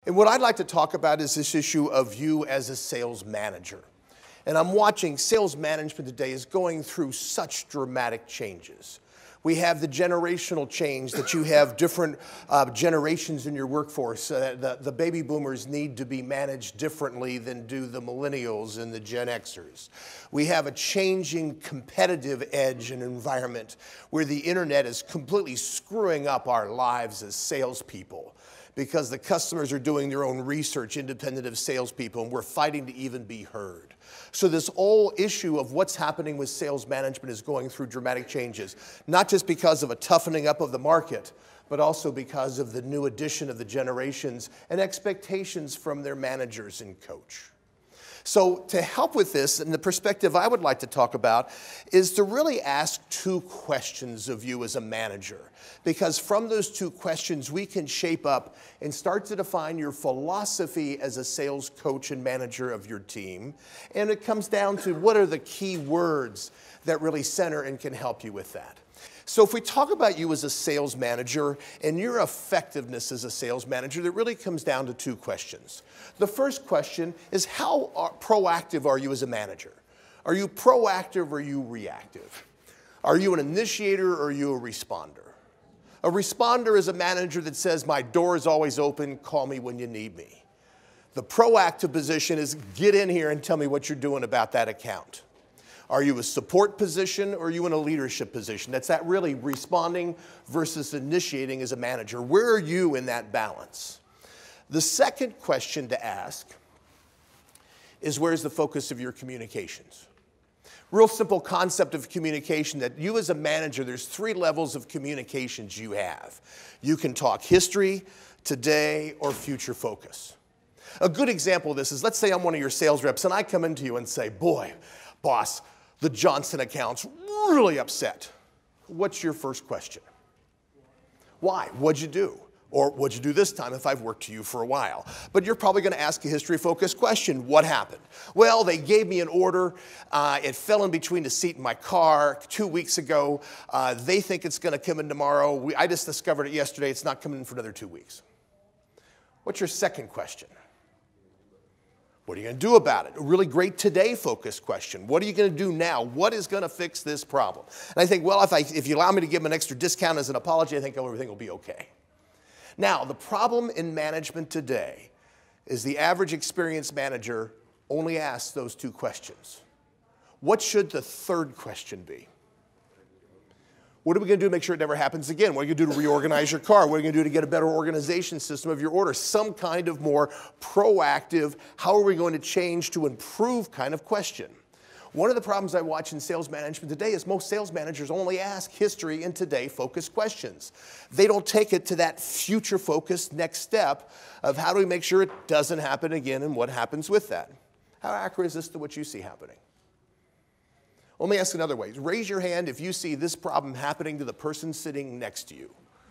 And what I'd like to talk about is this issue of you as a sales manager. And I'm watching sales management today is going through such dramatic changes. We have the generational change that you have different generations in your workforce. The baby boomers need to be managed differently than do the millennials and the Gen Xers. We have a changing competitive edge and environment where the internet is completely screwing up our lives as salespeople, because the customers are doing their own research independent of salespeople, and we're fighting to even be heard. So this whole issue of what's happening with sales management is going through dramatic changes, not just because of a toughening up of the market, but also because of the new addition of the generations and expectations from their managers and coach. So to help with this, and the perspective I would like to talk about, is to really ask two questions of you as a manager. Because from those two questions, we can shape up and start to define your philosophy as a sales coach and manager of your team. And it comes down to what are the key words that really center and can help you with that. So if we talk about you as a sales manager and your effectiveness as a sales manager, it really comes down to two questions. The first question is, how proactive are you as a manager? Are you proactive or are you reactive? Are you an initiator or are you a responder? A responder is a manager that says, my door is always open, call me when you need me. The proactive position is, get in here and tell me what you're doing about that account. Are you a support position or are you in a leadership position? That's that really responding versus initiating as a manager. Where are you in that balance? The second question to ask is, where's the focus of your communications? Real simple concept of communication, that you as a manager, there's three levels of communications you have. You can talk history, today, or future focus. A good example of this is, let's say I'm one of your sales reps and I come into you and say, boy, boss, the Johnson account's really upset. What's your first question? Why? What'd you do? Or what'd you do this time if I've worked to you for a while? But you're probably going to ask a history-focused question. What happened? Well, they gave me an order. It fell in between the seat in my car 2 weeks ago. They think it's going to come in tomorrow. I just discovered it yesterday. It's not coming in for another 2 weeks. What's your second question? What are you going to do about it? A really great today-focused question. What are you going to do now? What is going to fix this problem? And I think, well, if you allow me to give them an extra discount as an apology, I think everything will be okay. Now, the problem in management today is the average experienced manager only asks those two questions. What should the third question be? What are we going to do to make sure it never happens again? What are you going to do to reorganize your car? What are you going to do to get a better organization system of your order? Some kind of more proactive, how are we going to change to improve kind of question. One of the problems I watch in sales management today is most sales managers only ask history and today focused questions. They don't take it to that future focused next step of how do we make sure it doesn't happen again and what happens with that. How accurate is this to what you see happening? Let me ask another way. Raise your hand if you see this problem happening to the person sitting next to you.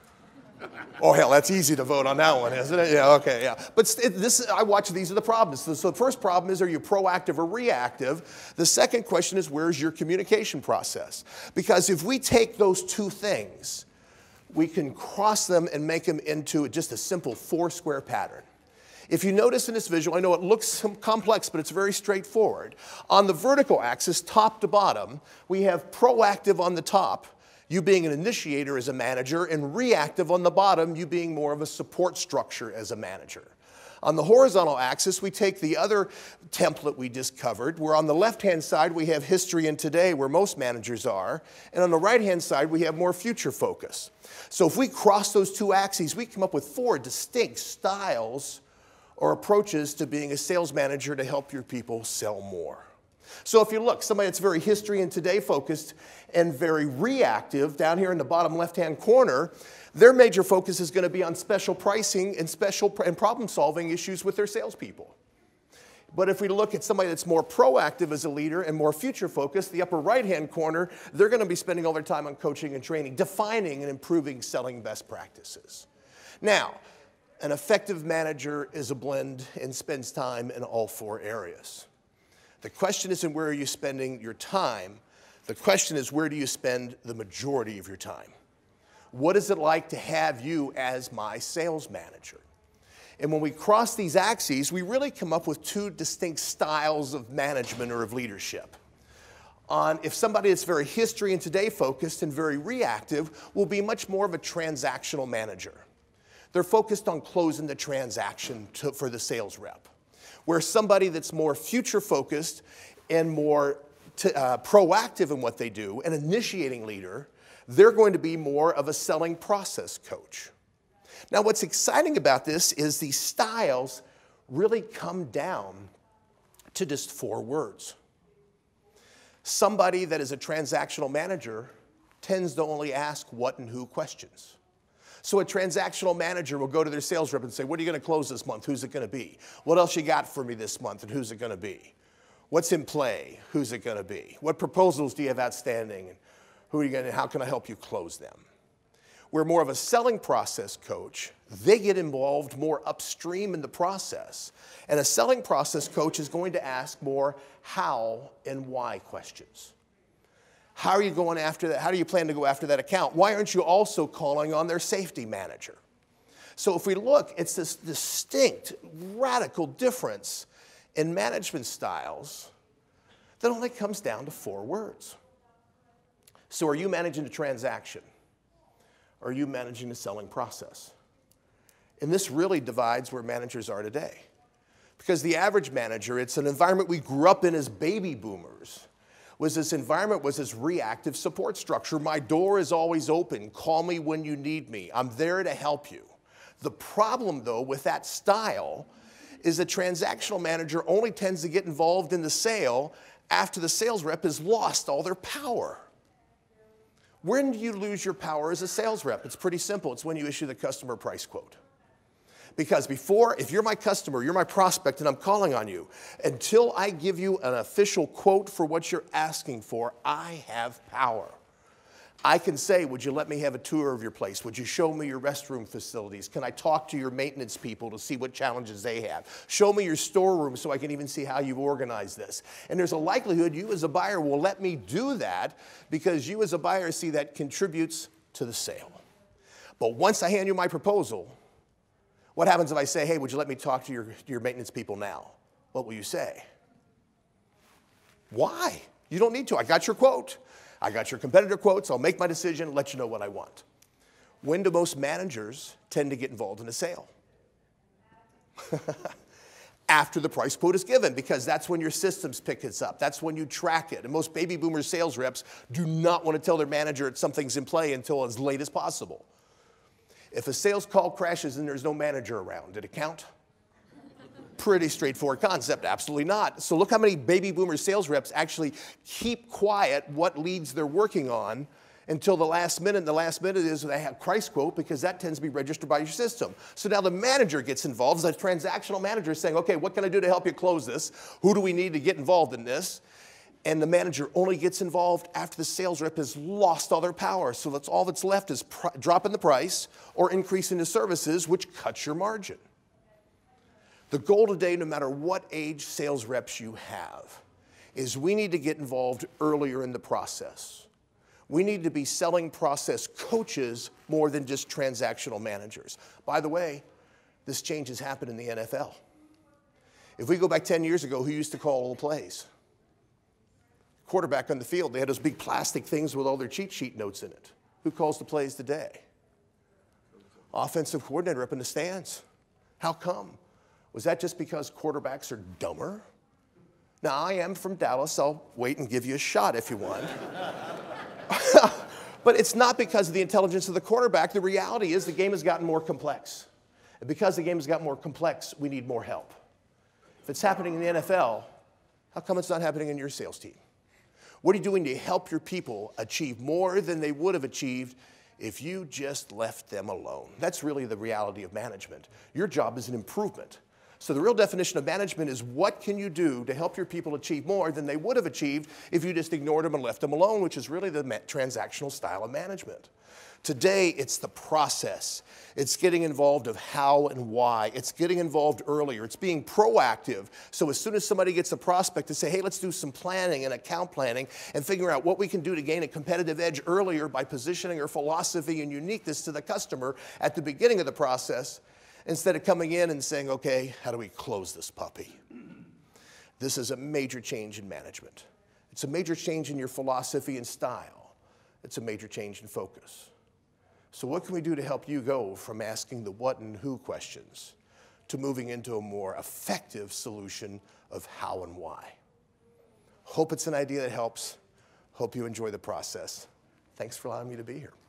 Oh, hell, that's easy to vote on that one, isn't it? Yeah, okay, yeah. But I watch these are the problems. So the first problem is, are you proactive or reactive? The second question is, where's your communication process? Because if we take those two things, we can cross them and make them into just a simple four-square pattern. If you notice in this visual, I know it looks complex, but it's very straightforward. On the vertical axis, top to bottom, we have proactive on the top, you being an initiator as a manager, and reactive on the bottom, you being more of a support structure as a manager. On the horizontal axis, we take the other template we just covered, where on the left-hand side, we have history and today, where most managers are, and on the right-hand side, we have more future focus. So if we cross those two axes, we come up with four distinct styles or approaches to being a sales manager to help your people sell more. So if you look, somebody that's very history and today focused and very reactive, down here in the bottom left-hand corner, their major focus is going to be on special pricing and problem-solving issues with their salespeople. But if we look at somebody that's more proactive as a leader and more future-focused, the upper right-hand corner, they're going to be spending all their time on coaching and training, defining and improving selling best practices. Now, an effective manager is a blend and spends time in all four areas. The question isn't where are you spending your time. The question is, where do you spend the majority of your time? What is it like to have you as my sales manager? And when we cross these axes, we really come up with two distinct styles of management or of leadership. If somebody that's very history and today focused and very reactive will be much more of a transactional manager. They're focused on closing the transaction for the sales rep. Where somebody that's more future focused and more proactive in what they do, an initiating leader, they're going to be more of a selling process coach. Now, what's exciting about this is these styles really come down to just 4 words. Somebody that is a transactional manager tends to only ask what and who questions. So a transactional manager will go to their sales rep and say, what are you going to close this month? Who's it going to be? What else you got for me this month, and who's it going to be? What's in play? Who's it going to be? What proposals do you have outstanding? And who are you going to, how can I help you close them? We're more of a selling process coach. They get involved more upstream in the process. And a selling process coach is going to ask more how and why questions. How are you going after that? How do you plan to go after that account? Why aren't you also calling on their safety manager? So if we look, it's this distinct, radical difference in management styles that only comes down to 4 words. So are you managing a transaction? Or are you managing the selling process? And this really divides where managers are today. Because the average manager, it's an environment we grew up in as baby boomers. This environment was this reactive support structure. My door is always open. Call me when you need me. I'm there to help you. The problem, though, with that style is a transactional manager only tends to get involved in the sale after the sales rep has lost all their power. When do you lose your power as a sales rep? It's pretty simple. It's when you issue the customer price quote. Because before, if you're my customer, you're my prospect, and I'm calling on you, until I give you an official quote for what you're asking for, I have power. I can say, would you let me have a tour of your place? Would you show me your restroom facilities? Can I talk to your maintenance people to see what challenges they have? Show me your storeroom so I can even see how you've organized this. And there's a likelihood you as a buyer will let me do that because you as a buyer see that contributes to the sale. But once I hand you my proposal, what happens if I say, hey, would you let me talk to your maintenance people now? What will you say? Why? You don't need to. I got your quote. I got your competitor quotes. I'll make my decision, let you know what I want. When do most managers tend to get involved in a sale? After the price quote is given, because that's when your systems pick it up. That's when you track it. And most baby boomer sales reps do not want to tell their manager that something's in play until as late as possible. If a sales call crashes and there's no manager around, did it count? Pretty straightforward concept, absolutely not. So look how many baby boomer sales reps actually keep quiet what leads they're working on until the last minute. And the last minute is they have price quote because that tends to be registered by your system. So now the manager gets involved. The transactional manager is saying, okay, what can I do to help you close this? Who do we need to get involved in this? And the manager only gets involved after the sales rep has lost all their power. So that's all that's left is dropping the price or increasing the services, which cuts your margin. The goal today, no matter what age sales reps you have, is we need to get involved earlier in the process. We need to be selling process coaches more than just transactional managers. By the way, this change has happened in the NFL. If we go back 10 years ago, who used to call all the plays? Quarterback on the field. They had those big plastic things with all their cheat sheet notes in it. Who calls the plays today? Offensive coordinator up in the stands. How come? Was that just because quarterbacks are dumber? Now, I am from Dallas. I'll wait and give you a shot if you want. But it's not because of the intelligence of the quarterback. The reality is the game has gotten more complex. And because the game has gotten more complex, we need more help. If it's happening in the NFL, how come it's not happening in your sales team? What are you doing to help your people achieve more than they would have achieved if you just left them alone? That's really the reality of management. Your job is an improvement. So the real definition of management is what can you do to help your people achieve more than they would have achieved if you just ignored them and left them alone, which is really the transactional style of management. Today, it's the process. It's getting involved of how and why. It's getting involved earlier. It's being proactive. So as soon as somebody gets a prospect to say, hey, let's do some planning and account planning and figure out what we can do to gain a competitive edge earlier by positioning our philosophy and uniqueness to the customer at the beginning of the process, instead of coming in and saying, okay, how do we close this puppy? This is a major change in management. It's a major change in your philosophy and style. It's a major change in focus. So what can we do to help you go from asking the what and who questions to moving into a more effective solution of how and why? Hope it's an idea that helps. Hope you enjoy the process. Thanks for allowing me to be here.